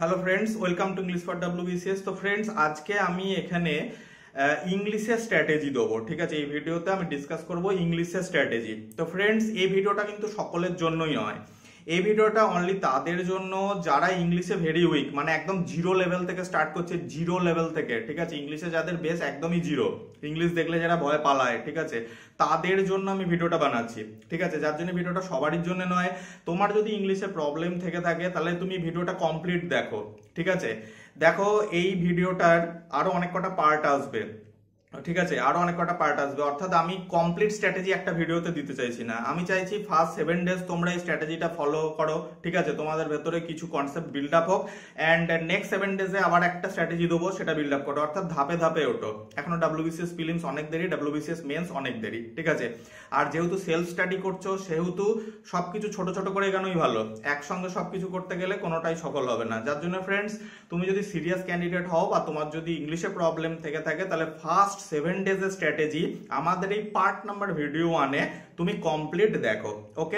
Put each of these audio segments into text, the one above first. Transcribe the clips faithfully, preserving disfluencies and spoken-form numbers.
Hello friends, welcome to English for WBCS. তো friends, আজকে আমি এখানে ইংলিশের স্ট্র্যাটেজি দেবো। ঠিক আছে, এই ভিডিওতে আমি ডিসকাস করব ইংলিশের স্ট্র্যাটেজি। তো ফ্রেন্ডস, এই ভিডিওটা কিন্তু সকলের জন্যই নয়। এই ভিডিওটা অনলি তাদের জন্য যারা ইংলিশে ভেরি উইক, মানে একদম জিরো লেভেল থেকে স্টার্ট করছে, জিরো লেভেল থেকে। ঠিক আছে, ইংলিশে যাদের বেস একদমই জিরো, ইংলিশ দেখলে যারা ভয় পালায়, ঠিক আছে, তাদের জন্য আমি ভিডিওটা বানাচ্ছি। ঠিক আছে, যার জন্য ভিডিওটা সবারই জন্য নয়। তোমার যদি ইংলিশে প্রবলেম থেকে থাকে তাহলে তুমি ভিডিওটা কমপ্লিট দেখো। ঠিক আছে, দেখো এই ভিডিওটার আরো অনেক কটা পার্ট আসবে। ঠিক আছে, আরো অনেক কটা পার্ট আসবে, অর্থাৎ আমি কমপ্লিট স্ট্র্যাটেজি একটা ভিডিওতে দিতে চাইছি না। আমি চাইছি ফার্স্ট সেভেন ডেজ তোমরা এই স্ট্র্যাটেজিটা ফলো করো। ঠিক আছে, তোমাদের ভেতরে কিছু কনসেপ্ট বিল্ড আপ হোক, অ্যান্ড নেক্সট সেভেন ডেজে আবার একটা স্ট্র্যাটেজি দেবো, সেটা বিল্ড আপ করো। অর্থাৎ ধাপে ধাপে ওঠো। এখনো ডাব্লিউবিসিএস প্রিলিমস অনেক দেরি, ডাব্লিউবিসিএস মেন্স অনেক দেরি। ঠিক আছে, আর যেহেতু সেলফ স্টাডি করছো সেহেতু সবকিছু ছোট ছোট করে এগানোই ভালো। একসঙ্গে সবকিছু করতে গেলে কোনোটাই সফল হবে না। যার জন্য ফ্রেন্ডস, তুমি যদি সিরিয়াস ক্যান্ডিডেট হও বা তোমার যদি ইংলিশে প্রবলেম থেকে থাকে, তাহলে ফার্স্ট সেভেন ডেজের স্ট্র্যাটেজি আমাদের এই পার্ট নাম্বার ভিডিও ওয়ানে তুমি কমপ্লিট দেখো। Okay,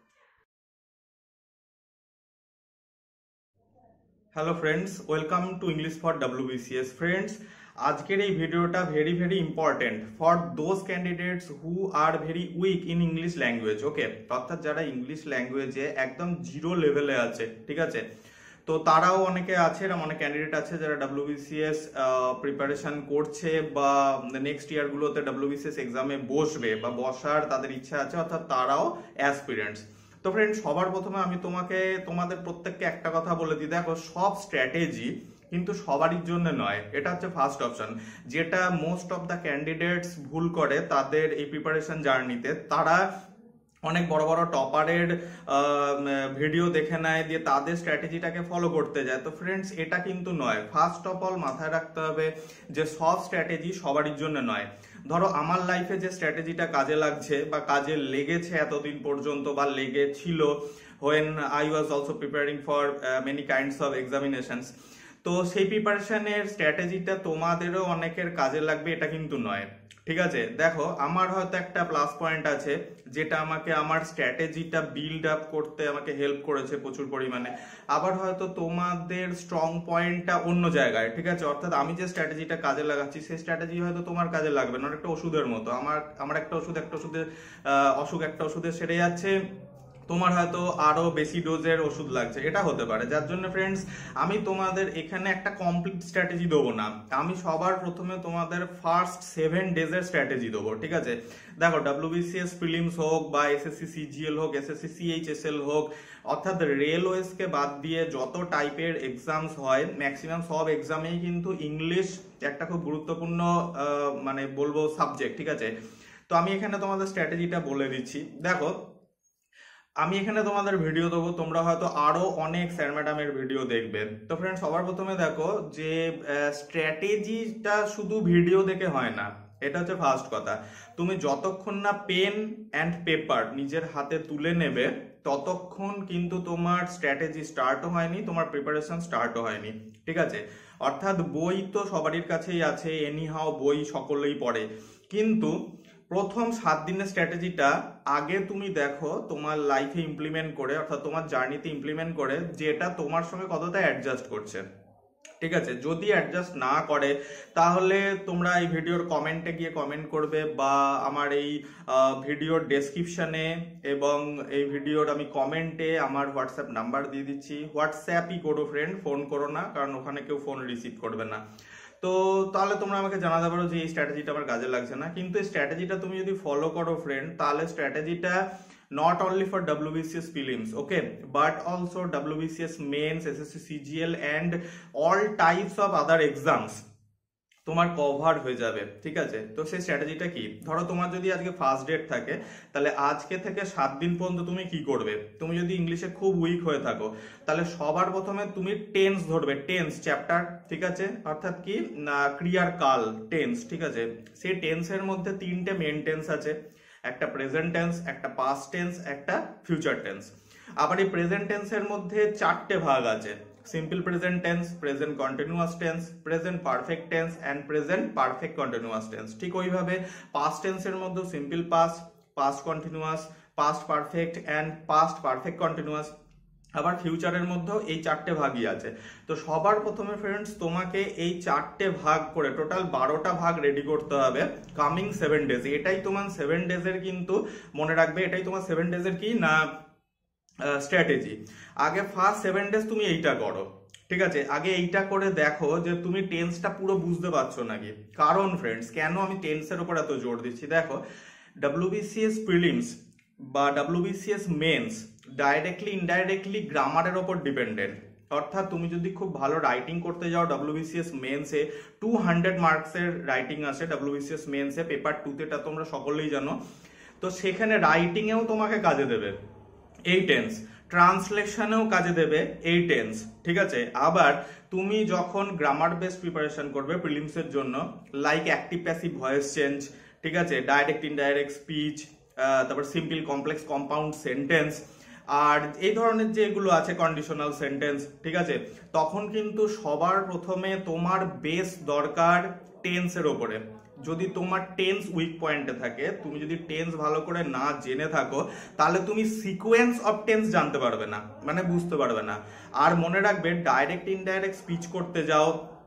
hello friends, welcome to English for WBCS. Friends, আজকের এই ভিডিওটা very very important for those candidates who are very weak in English language. Okay, অর্থাৎ যারা ইংলিশ ল্যাঙ্গুয়েজে একদম জিরো লেভেলে আছে। ঠিক আছে, তো তারাও অনেকে আছে, এরকম অনেক ক্যান্ডিডেট আছে যারা ডাব্লিউবিসিএস প্রিপারেশন করছে বা নেক্সট ইয়ারগুলোতে ডাব্লিউবিসিএস এক্সামে বসবে বা বসার তাদের ইচ্ছা আছে, অর্থাৎ তারাও অ্যাসপিরেন্টস। তো ফ্রেন্ড, সবার প্রথমে আমি তোমাকে তোমাদের প্রত্যেককে একটা কথা বলে দিই, দেখো সব স্ট্র্যাটেজি কিন্তু সবারই জন্য নয়। এটা হচ্ছে ফার্স্ট অপশন, যেটা মোস্ট অফ দ্য ক্যান্ডিডেটস ভুল করে তাদের এই প্রিপারেশন জার্নিতে। তারা অনেক বড় বড় টপারের ভিডিও দেখে নেয়, দিয়ে তাদের স্ট্র্যাটেজিটাকে ফলো করতে যায়। তো ফ্রেন্ডস, এটা কিন্তু নয়। ফার্স্ট অফ অল মাথায় রাখতে হবে যে সব স্ট্র্যাটেজি সবারই জন্য নয়। ধরো আমার লাইফে যে স্ট্র্যাটেজিটা কাজে লাগছে বা কাজে লেগেছে এতদিন পর্যন্ত বা লেগেছিল, when I was also preparing for uh, many kinds of examinations, তো সেই প্রিপারেশনের স্ট্র্যাটেজিটা তোমাদেরও অনেকের কাজে লাগবে, এটা কিন্তু নয়। ঠিক আছে, দেখো আমার হয়তো একটা প্লাস পয়েন্ট আছে যেটা আমাকে আমার স্ট্র্যাটেজিটা বিল্ড আপ করতে আমাকে হেল্প করেছে প্রচুর পরিমাণে। আবার হয়তো তোমাদের স্ট্রং পয়েন্টটা অন্য জায়গায়। ঠিক আছে, অর্থাৎ আমি যে স্ট্র্যাটেজিটা কাজে লাগাচ্ছি সেই স্ট্র্যাটেজি হয়তো তোমার কাজে লাগবে না। একটা ওষুধের মতো, আমার আমার একটা ওষুধ একটা ওষুধের অসুখ একটা ওষুধে সেরে যাচ্ছে, তোমার হয়তো আরো বেশি ডোজের ওষুধ লাগছে, এটা হতে পারে। যার জন্য ফ্রেন্ডস, আমি তোমাদের এখানে একটা কমপ্লিট স্ট্র্যাটেজি দেবো না। আমি সবার প্রথমে তোমাদের ফার্স্ট সেভেন ডেজের স্ট্র্যাটেজি দেবো। ঠিক আছে, দেখো ডাব্লিউবিসিএস প্রিলিমস হোক বা এসএসসি সিজিএল হোক, এসএসসি সিএইচএসএল হোক, অর্থাৎ রেলওয়েজকে বাদ দিয়ে যত টাইপের এক্সামস হয় ম্যাক্সিমাম সব এক্সামেই কিন্তু ইংলিশ একটা খুব গুরুত্বপূর্ণ মানে বলবো সাবজেক্ট। ঠিক আছে, তো আমি এখানে তোমাদের স্ট্র্যাটেজিটা বলে দিচ্ছি। দেখো, আমি এখানে তোমাদের ভিডিও দেবো, তোমরা হয়তো আরো অনেক স্যার ম্যাডামের ভিডিও দেখবে। তো ফ্রেন্ড, সবার প্রথমে দেখো যে স্ট্র্যাটেজিটা শুধু ভিডিও দেখে হয় না, এটা হচ্ছে ফার্স্ট কথা। তুমি যতক্ষণ না পেন অ্যান্ড পেপার নিজের হাতে তুলে নেবে ততক্ষণ কিন্তু তোমার স্ট্র্যাটেজি স্টার্টও হয়নি, তোমার প্রিপারেশন স্টার্টও হয়নি। ঠিক আছে, অর্থাৎ বই তো সবারই কাছেই আছে, এনিহাও বই সকলেই পড়ে, কিন্তু প্রথম সাত দিনের স্ট্র্যাটেজিটা আগে তুমি দেখো তোমার লাইফে ইমপ্লিমেন্ট করে, অর্থাৎ তোমার জার্নিতে ইমপ্লিমেন্ট করে, যে এটা তোমার সঙ্গে কতটা অ্যাডজাস্ট করছে। ঠিক আছে, যদি অ্যাডজাস্ট না করে তাহলে তোমরা এই ভিডিওর কমেন্টে গিয়ে কমেন্ট করবে, বা আমার এই ভিডিওর ডেসক্রিপশনে এবং এই ভিডিওর আমি কমেন্টে আমার হোয়াটসঅ্যাপ নাম্বার দিয়ে দিচ্ছি। হোয়াটসঅ্যাপই করো ফ্রেন্ড, ফোন করো না, কারণ ওখানে কেউ ফোন রিসিভ করবে না। তো তাহলে তোমরা আমাকে জানাতে পারো যে এই স্ট্র্যাটেজিটা আমার কাজে লাগছে না। কিন্তু এই স্ট্র্যাটেজিটা তুমি যদি ফলো করো ফ্রেন্ড, তাহলে স্ট্র্যাটেজিটা not only for W B C S prelims, okay, but also W B C S mains, S S C C G L and all types of other exams তোমার কভার হয়ে যাবে। ঠিক আছে, তো সেই স্ট্র্যাটেজিটা কি? ধরো তোমার যদি আজকে ফার্স্ট ডেট থাকে, তাহলে আজকে থেকে সাত দিন পর্যন্ত তুমি কি করবে? তুমি যদি ইংলিশে খুব উইক হয়ে থাকো, তাহলে সবার প্রথমে তুমি টেন্স ধরবে, টেন্স চ্যাপ্টার। ঠিক আছে, অর্থাৎ কি ক্রিয়ার কাল, টেন্স। ঠিক আছে, সেই টেন্সের মধ্যে তিনটে মেন টেন্স আছে, একটা প্রেজেন্ট টেন্স, একটা পাস্ট টেন্স, একটা ফিউচার টেন্স। আবার এই প্রেজেন্ট টেন্সের মধ্যে চারটে ভাগ আছে, simple present tense, present continuous tense, present perfect tense and present perfect continuous tense. ঠিক ওইভাবে পাস্ট টেন্সের মধ্যে simple past, past continuous, past perfect and past perfect continuous. আবার ফিউচারের মধ্যেও এই চারটে ভাগই আছে। তো সবার প্রথমে ফ্রেন্ডস তোমাকে এই চারটে ভাগ করে টোটাল বারোটা ভাগ রেডি করতে হবে কামিং সেভেন ডেজ। এটাই তোমার সেভেন ডেজের কিন্তু মনে রাখবে, এটাই তোমার সেভেন ডেজের কি না স্ট্র্যাটেজি। আগে ফার্স্ট সেভেন ডেজ তুমি এইটা করো, ঠিক আছে? আগে এইটা করে দেখো যে তুমি টেন্সটা পুরো বুঝতে পারছো নাকি। কারণ ফ্রেন্ডস কেন আমি টেন্সের উপর এত জোর দিচ্ছি, দেখো ডাব্লিউবিসিএস প্রিলিমস বা ডাব্লিউবিসিএস মেন্স ডাইরেক্টলি ইনডাইরেক্টলি গ্রামারের ওপর ডিপেন্ডেন্ট। অর্থাৎ তুমি যদি খুব ভালো রাইটিং করতে যাও ডাব্লিউবিসিএস মেন্সে টু হান্ড্রেড মার্কসের রাইটিং আছে ডাব্লিউবিসিএস মেন্সে, পেপার টুতে, এটা তোমরা সকলেই জানো। তো সেখানে রাইটিংয়েও তোমাকে কাজে দেবে এই টেন্স, ট্রান্সলেশনেও কাজে দেবে এই টেন্স, ঠিক আছে? আবার তুমি যখন গ্রামার বেসড প্রিপারেশন করবে প্রিলিমসের জন্য, like active passive voice change, ঠিক আছে, ডাইরেক্ট ইনডাইরেক্ট স্পিচ, তারপর সিম্পল কমপ্লেক্স কম্পাউন্ড সেন্টেন্স, আর এই ধরনের যেগুলো আছে কন্ডিশনাল সেন্টেন্স, ঠিক আছে, তখন কিন্তু সবার প্রথমে তোমার বেস দরকার টেন্সের ওপরে। যদি তোমার টেন্স উইক পয়েন্টে থাকে, তুমি যদি টেন্স ভালো করে না জেনে থাকো, তাহলে তুমি সিকোয়েন্স অফ টেন্স জানতে পারবে না, মানে বুঝতে পারবে না। আর মনে রাখবে ডাইরেক্ট ইনডাইরেক্ট স্পিচ করতে যাও,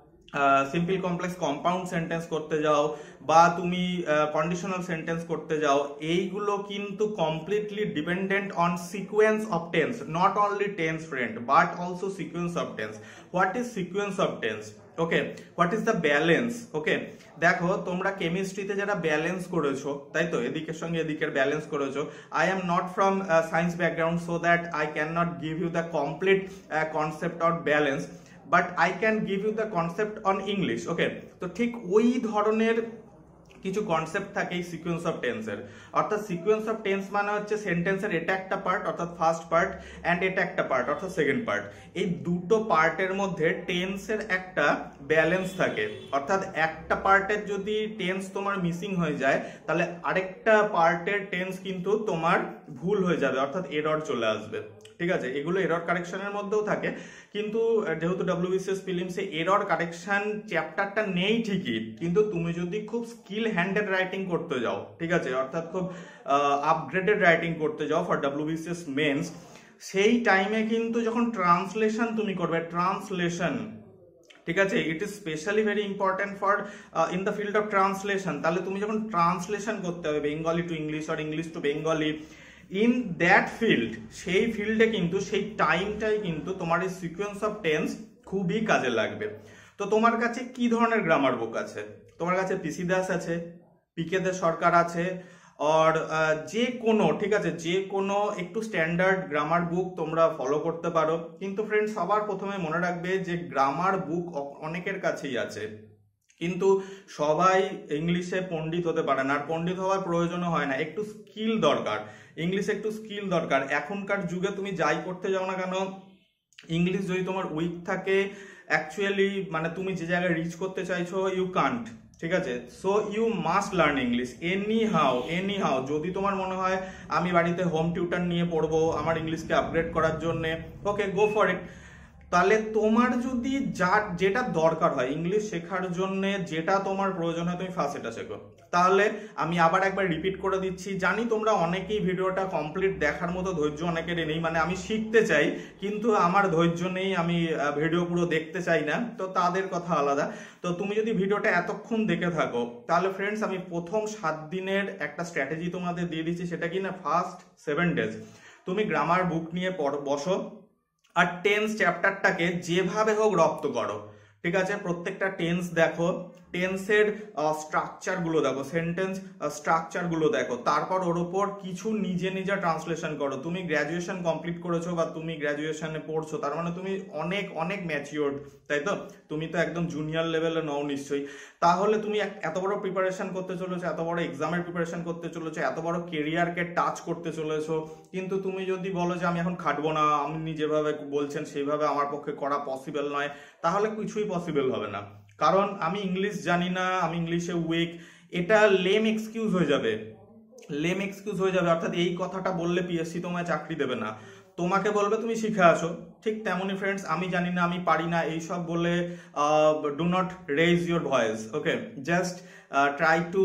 সিম্পল কমপ্লেক্স কম্পাউন্ড সেন্টেন্স করতে যাও, বা তুমি কন্ডিশনাল সেন্টেন্স করতে যাও, এইগুলো কিন্তু completely dependent on sequence of tense, not only tense friend but also sequence of tense. What is sequence of tense? Okay, what is the balance? Okay, দেখো তোমরা কেমিস্ট্রিতে যারা ব্যালেন্স করেছো, তাই তো, এদিকের সঙ্গে এদিকের ব্যালেন্স করেছো। I am not from science background, so that I can not give you the complete concept of balance, but I can give you the concept on English. Okay, তো ঠিক ওই ধরনের কিছু কনসেপ্ট থাকে এই সিকোয়েন্স অফ টেন্সের। অর্থাৎ sequence of tense মানে হচ্ছে সেন্টেন্সের এটা একটা পার্ট অর্থাৎ ফার্স্ট পার্ট, অ্যান্ড এটা একটা পার্ট অর্থাৎ সেকেন্ড পার্ট। এই দুটো পার্টের মধ্যে টেন্সের একটা ব্যালেন্স থাকে। অর্থাৎ একটা পার্টের যদি টেন্স তোমার মিসিং হয়ে যায়, তাহলে আরেকটা পার্টের টেন্স কিন্তু তোমার ভুল হয়ে যাবে, অর্থাৎ এরর চলে আসবে, ঠিক আছে? এগুলো এরর কারেকশনের মধ্যেও থাকে, কিন্তু যেহেতু ডাব্লিউবিসিএস প্রিলিমসে এরর কারেকশন চ্যাপ্টারটা নেই ঠিকই, কিন্তু তুমি যদি খুব স্কিল হ্যান্ডেড রাইটিং করতে যাও, ঠিক আছে, অর্থাৎ খুব আপগ্রেডেড রাইটিং করতে যাও ফর ডাব্লিউবিসিএস মেন্স, সেই টাইমে কিন্তু যখন ট্রান্সলেশন তুমি করবে, ট্রান্সলেশন, ঠিক আছে, it is specially very important for in the field of translation. তাহলে তুমি যখন ট্রান্সলেশন করতে হবে বেঙ্গলি টু ইংলিশ আর English to Bengali, in that field, সেই ফিল্ডে কিন্তু সেই টাইমটাই কিন্তু তোমার এই সিকোয়েন্স অফ টেন্স খুবই কাজে লাগবে। তো তোমার কাছে কি ধরনের গ্রামার বুক আছে? তোমার কাছে পিসি দাস আছে, পিকে দে সরকার আছে, আর যে কোনো, ঠিক আছে, যে কোনো একটু স্ট্যান্ডার্ড গ্রামার বুক তোমরা ফলো করতে পারো। কিন্তু ফ্রেন্ড সবার প্রথমে মনে রাখবে যে গ্রামার বুক অনেকের কাছেই আছে, কিন্তু সবাই ইংলিশে পণ্ডিত হতে পারে না, আর পণ্ডিত হওয়ার প্রয়োজনও হয় না, একটু স্কিল দরকার, ইংলিশে একটু স্কিল দরকার। এখনকার যুগে তুমি যাই করতে যাও না কেন, ইংলিশ যদি তোমার উইক থাকে, অ্যাকচুয়ালি মানে তুমি যে জায়গায় রিচ করতে চাইছো, ইউ কান্ট, ঠিক আছে? So you must learn English anyhow, anyhow. যদি তোমার মনে হয় আমি বাড়িতে হোম টিউটার নিয়ে পড়বো আমার ইংলিশকে আপগ্রেড করার জন্য, ওকে, গো ফর ইট। তাহলে তোমার যদি যা যেটা দরকার হয় ইংলিশ শেখার জন্য, যেটা তোমার প্রয়োজন হয়, তুমি ফার্স্ট এটা শেখো। তাহলে আমি আবার একবার রিপিট করে দিচ্ছি, জানি তোমরা অনেকেই ভিডিওটা কমপ্লিট দেখার মতো ধৈর্য অনেকের নেই, মানে আমি শিখতে চাই কিন্তু আমার ধৈর্য নেই, আমি ভিডিও পুরো দেখতে চাই না, তো তাদের কথা আলাদা। তো তুমি যদি ভিডিওটা এতক্ষণ দেখে থাকো, তাহলে ফ্রেন্ডস আমি প্রথম সাত দিনের একটা স্ট্র্যাটেজি তোমাদের দিয়ে দিচ্ছি। সেটা কি না, ফার্স্ট সেভেন ডেজ তুমি গ্রামার বুক নিয়ে বসো, আর টেন্স চ্যাপ্টারটাকে যেভাবে হোক রপ্ত করো, ঠিক আছে? প্রত্যেকটা টেন্স দেখো, টেন্সের স্ট্রাকচার গুলো দেখো, সেন্টেন্স স্ট্রাকচার গুলো দেখো, তারপর ওর ওপর কিছু নিজে নিজে ট্রান্সলেশন করো। তুমি গ্র্যাজুয়েশন কমপ্লিট করেছো বা তুমি গ্র্যাজুয়েশনে পড়ছো, তার মানে তুমি অনেক অনেক ম্যাচিওর্ড, তাই তো? তুমি তো একদম জুনিয়র লেভেলে নও নিশ্চয়ই। তাহলে তুমি এত বড় প্রিপারেশন করতে চলেছো, এত বড় এক্সামের প্রিপারেশন করতে চলেছো, এত বড় কেরিয়ারকে টাচ করতে চলেছো, কিন্তু তুমি যদি বলো যে আমি এখন খাটবো না, আপনি যেভাবে বলছেন সেইভাবে আমার পক্ষে করা পসিবল নয়, তাহলে কিছুই পসিবল হবে না। কারণ আমি ইংলিশ জানি না, আমি ইংলিশে উইক, এটা লেম এক্সকিউজ হয়ে যাবে, লেম এক্সকিউজ হয়ে যাবে। অর্থাৎ এই কথাটা বললে পিএসসি তোমায় চাকরি দেবে না, তোমাকে বলবে তুমি শিখে আসো। ঠিক তেমনই ফ্রেন্ডস, আমি জানি না, আমি পারি না, এইসব বলে do not raise your voice, okay? Just try to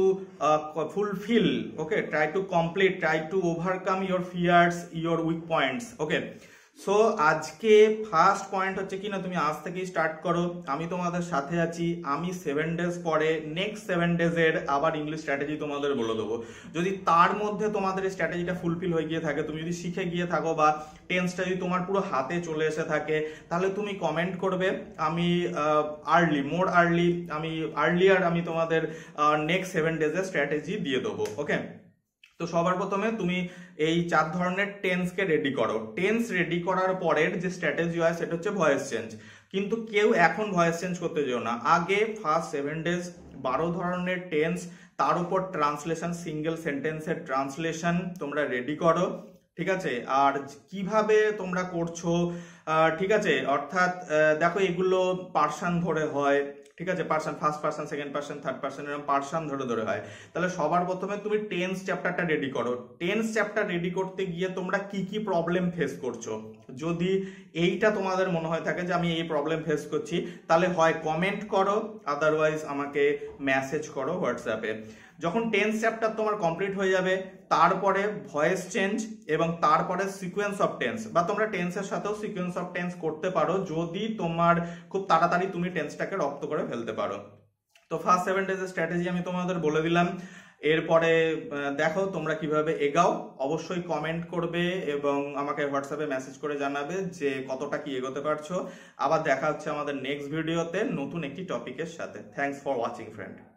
fulfil, okay, try to complete, try to overcome your fears, your weak points, okay? So আজকে ফার্স্ট পয়েন্ট হচ্ছে কি না, তুমি আজ থেকেই স্টার্ট করো, আমি তোমাদের সাথে আছি। আমি সেভেন ডেজ পরে নেক্সট সেভেন ডেজের আবার ইংলিশ স্ট্র্যাটেজি তোমাদের বলে দেবো। যদি তার মধ্যে তোমাদের এই স্ট্র্যাটেজিটা ফুলফিল হয়ে গিয়ে থাকে, তুমি যদি শিখে গিয়ে থাকো বা টেন্সটা যদি তোমার পুরো হাতে চলে এসে থাকে, তাহলে তুমি কমেন্ট করবে। আমি আর্লি মোর আর্লি আমি আর্লিয়ার আমি তোমাদের নেক্সট সেভেন ডেজের স্ট্র্যাটেজি দিয়ে দেবো। ওকে, তো সবার প্রথমে তুমি এই চার ধরনের টেন্সকে রেডি করো। টেন্স রেডি করার পরের যে স্ট্র্যাটেজি হয় সেটা হচ্ছে ভয়েস চেঞ্জ। কিন্তু কেউ এখন ভয়েস চেঞ্জ করতে যেও না, আগে ফার্স্ট সেভেন ডেজ বারো ধরনের টেন্স, তার উপর ট্রান্সলেশন, সিঙ্গেল সেন্টেন্সের ট্রান্সলেশন তোমরা রেডি করো। ঠিক আছে, আর কিভাবে তোমরা করছো, ঠিক আছে, অর্থাৎ দেখো এগুলো পার্সন ধরে হয়, ঠিক আছে, person, first person, second person, third person, এরকম পার্সন ধরে ধরে হয়। তাহলে সবার প্রথমে তুমি টেন্স চ্যাপ্টারটা রেডি করো। টেন্স চ্যাপ্টার রেডি করতে গিয়ে তোমরা কি কি প্রবলেম ফেস করছো, যদি এইটা তোমাদের মনে হয় থাকে যে আমি এই প্রবলেম ফেস করছি, তাহলে হয় কমেন্ট করো, আদারওয়াইজ আমাকে মেসেজ করো হোয়াটসঅ্যাপে। যখন টেন্স চ্যাপ্টার তোমার কমপ্লিট হয়ে যাবে, তারপরে ভয়েস চেঞ্জ এবং তারপরে সিকোয়েন্স অফ টেন্স, বা তোমরা টেন্সের সাথেও সিকোয়েন্স অফ টেন্স করতে পারো যদি তোমার খুব তাড়াতাড়ি তুমি টেন্সটাকে রপ্ত করে ফেলতে পারো। তো ফার্স্ট সেভেন ডেজের স্ট্র্যাটেজি আমি তোমাদের বলে দিলাম। এরপরে দেখো তোমরা কিভাবে এগাও, অবশ্যই কমেন্ট করবে এবং আমাকে হোয়াটসঅ্যাপে মেসেজ করে জানাবে যে কতটা কি এগোতে পারছো। আবার দেখা হচ্ছে আমাদের নেক্সট ভিডিওতে নতুন একটি টপিকের সাথে। Thanks for watching friend.